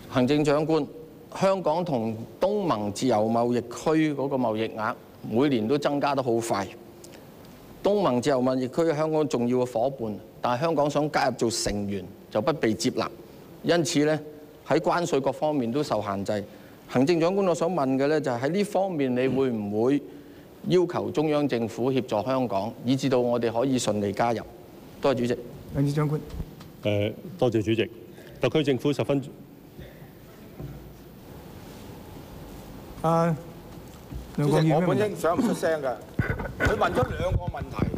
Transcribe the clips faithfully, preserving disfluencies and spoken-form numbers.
行政長官，香港同東盟自由貿易區嗰個貿易額每年都增加得好快。東盟自由貿易區係香港重要嘅伙伴，但係香港想加入做成員就不被接納，因此呢，喺關稅各方面都受限制。行政長官，我想問嘅呢，就係喺呢方面，你會唔會要求中央政府協助香港，以至到我哋可以順利加入？多謝主席。 行政長官。 誒，多謝主席。特區政府十分。 啊，梁國雄， 我本應想唔出聲嘅，佢問咗兩個問題，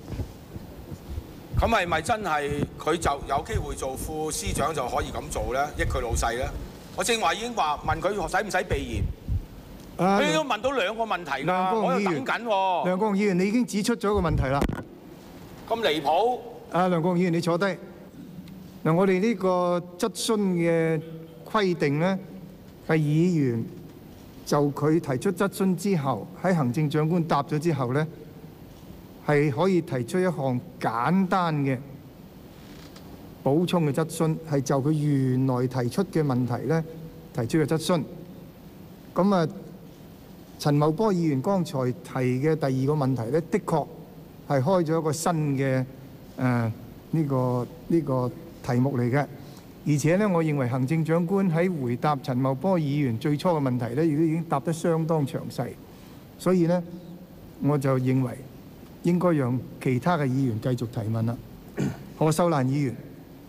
咁係咪真係佢就有機會做副司長就可以咁做咧？益佢老細咧？我正話已經話問佢使唔使避嫌，佢都問到兩個問題㗎，我喺度等緊喎。 梁國雄議員，你已經指出咗一個問題啦。 咁離譜！ 啊，梁國雄議員，你坐低。嗱，我哋呢個質詢嘅規定咧，係議員就佢提出質詢之後，喺行政長官答咗之後咧，係可以提出一項簡單嘅補充嘅質詢，係就佢原來提出嘅問題咧提出嘅質詢。咁啊，陳茂波議員剛才提嘅第二個問題咧，的確係開咗一個新嘅誒呢個呢個題目嚟嘅。而且咧，我認為行政長官喺回答陳茂波議員最初嘅問題咧，亦都已經答得相當詳細。所以咧，我就認為應該讓其他嘅議員繼續提問啦。何秀蘭議員，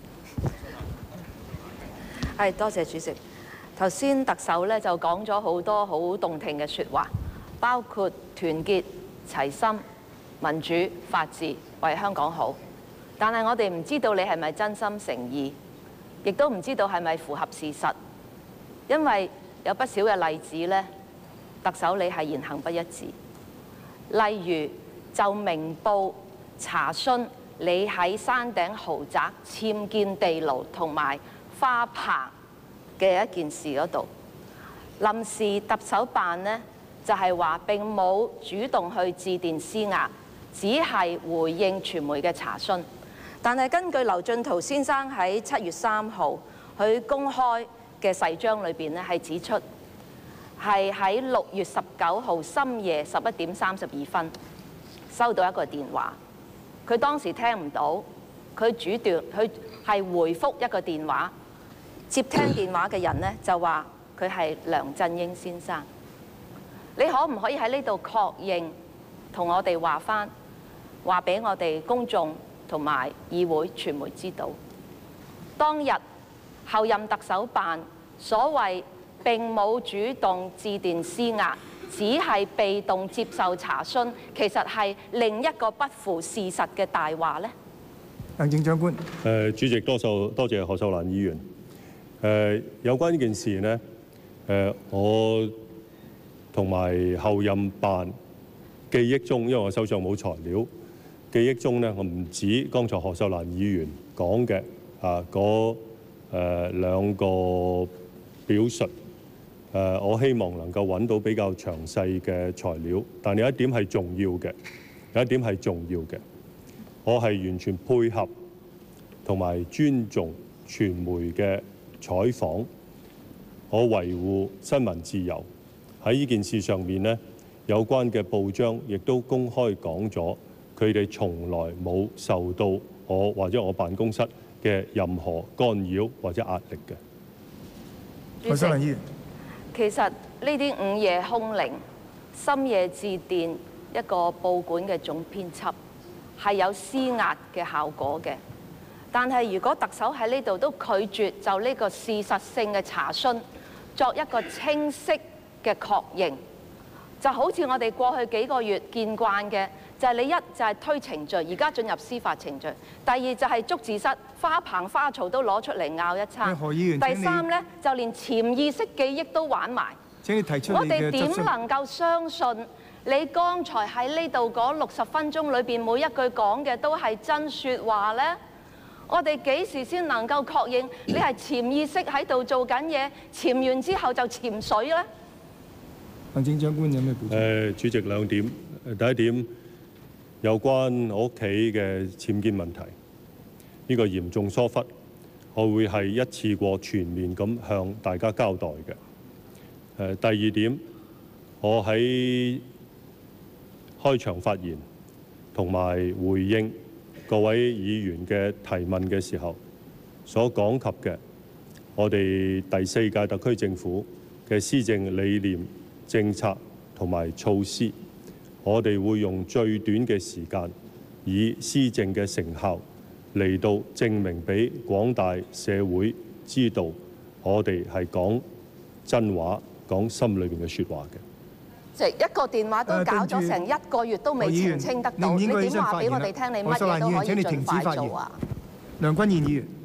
係多謝主席。頭先特首咧就講咗好多好動聽嘅説話，包括團結、齊心、民主、法治，為香港好。但係我哋唔知道你係咪真心誠意。亦都唔知道係咪符合事實，因為有不少嘅例子呢，特首你係言行不一致。例如就明報查詢你喺山頂豪宅僭建地牢同埋花棚嘅一件事嗰度，臨時特首辦呢就係話並冇主動去致電施壓，只係回應傳媒嘅查詢。但係根據劉進圖先生喺七月三號佢公開嘅誓章裏邊咧，係指出係喺六月十九號深夜十一點三十二分收到一個電話，佢當時聽唔到，佢主斷佢係回覆一個電話，接聽電話嘅人呢就話佢係梁振英先生。你可唔可以喺呢度確認同我哋話返，話俾我哋公眾同埋議會傳媒知道，當日候任特首辦所謂並冇主動致電施壓，只係被動接受查詢，其實係另一個不符事實嘅大話呢？ 行政長官， 誒主席多數多謝何秀蘭議員。誒有關呢件事呢，誒我同埋候任辦記憶中，因為我手上冇材料。記憶中呢，我唔止剛才何秀蘭議員講嘅啊嗰誒兩個表述，誒我希望能夠揾到比較詳細嘅材料。但有一點係重要嘅，有一點係重要嘅，我係完全配合同埋尊重傳媒嘅採訪，我維護新聞自由。喺呢件事上面呢，有關嘅報章亦都公開講咗。佢哋從來冇受到我或者我辦公室嘅任何干擾或者壓力嘅。 何秀蘭議員， 其實呢啲午夜凶鈴、深夜致電一個報館嘅總編輯係有施壓嘅效果嘅。但係如果特首喺呢度都拒絕就呢個事實性嘅查詢作一個清晰嘅確認，就好似我哋過去幾個月見慣嘅。就係你一就係推程序，而家進入司法程序；第二就係捉字蝨、花棚花槽都攞出嚟拗一餐；第三呢，就連潛意識記憶都玩埋。 請你提出你嘅質詢。我哋點能夠相信你剛才喺呢度嗰六十分鐘裏邊每一句講嘅都係真説話呢？我哋幾時先能夠確認你係潛意識喺度做緊嘢，潛完之後就潛水呢？ 行政長官有咩補充？ 誒，主席兩點，第一點。有關我屋企嘅僭建問題，呢個嚴重疏忽， 我會係一次過全面咁向大家交代嘅。誒，第二點，我喺開場發言同埋回應各位議員嘅提問嘅時候，所講及嘅，我哋第四屆特區政府嘅施政理念、政策同埋措施，我哋會用最短嘅時間，以施政嘅成效嚟到證明俾廣大社會知道，我哋係講真話，講心裏邊嘅説話嘅。即係一個電話都搞咗成一個月都未澄清得到，你點話俾我哋聽？你乜嘢都可以盡快做啊？ 梁君彥議員。